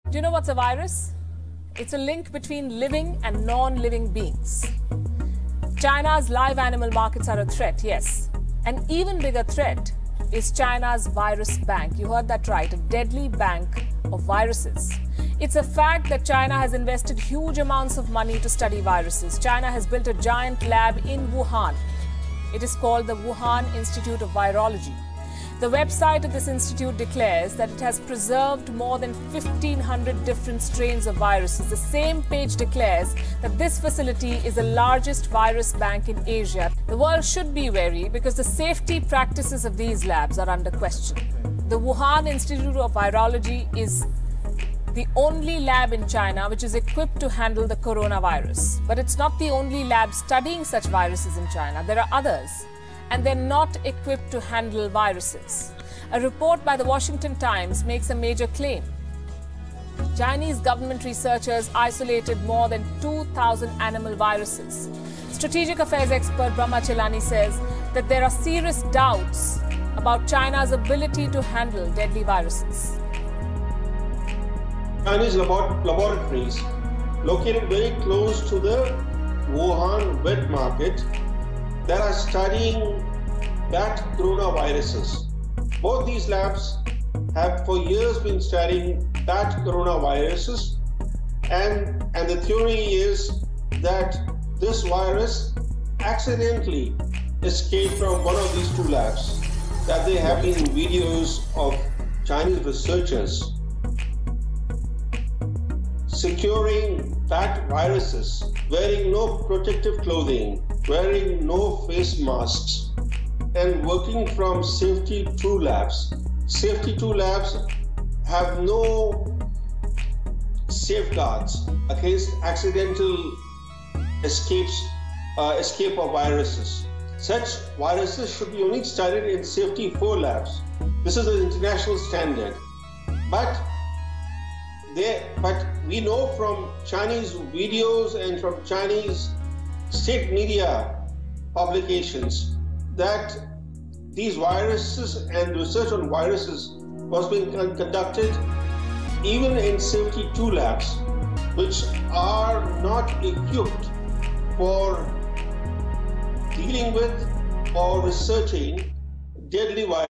Do you know what's a virus? It's a link between living and non-living beings. China's live animal markets are a threat, yes. An even bigger threat is China's virus bank. You heard that right, a deadly bank of viruses. It's a fact that China has invested huge amounts of money to study viruses. China has built a giant lab in Wuhan. It is called the Wuhan Institute of Virology. The website of this institute declares that it has preserved more than 1,500 different strains of viruses. The same page declares that this facility is the largest virus bank in Asia. The world should be wary because the safety practices of these labs are under question. The Wuhan Institute of Virology is the only lab in China which is equipped to handle the coronavirus. But it's not the only lab studying such viruses in China. There are others, and they're not equipped to handle viruses. A report by the Washington Times makes a major claim. Chinese government researchers isolated more than 2,000 animal viruses. Strategic affairs expert Brahma Chelani says that there are serious doubts about China's ability to handle deadly viruses. Chinese laboratories located very close to the Wuhan wet market that are studying bat coronaviruses. Both these labs have for years been studying bat coronaviruses, and the theory is that this virus accidentally escaped from one of these two labs, that there have been videos of Chinese researchers securing bat viruses, wearing no protective clothing, wearing no face masks, and working from Safety 2 labs. Safety 2 labs have no safeguards against accidental escape of viruses. Such viruses should be only studied in Safety 4 labs. This is the international standard. But we know from Chinese videos and from Chinese state media publications that these viruses and research on viruses was being conducted even in Safety 2 labs, which are not equipped for dealing with or researching deadly viruses.